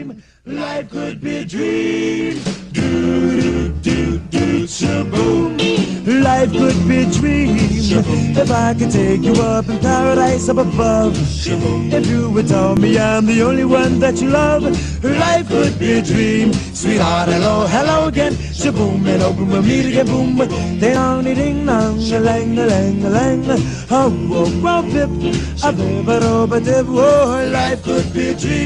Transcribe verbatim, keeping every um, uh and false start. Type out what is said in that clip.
dream. Life could be a dream. Do do do do shaboom. Life could be a dream. If I could take you up in paradise up above. If you would tell me I'm the only one that you love. Life could be a dream. Sweetheart, hello, hello again. Shaboom, and open we'll meet again. Boom, ding dong, ding dong, a lang, a lang, a lang. Oh, oh, oh, pip, a bip, a rob, a dip. Oh, life could be a dream.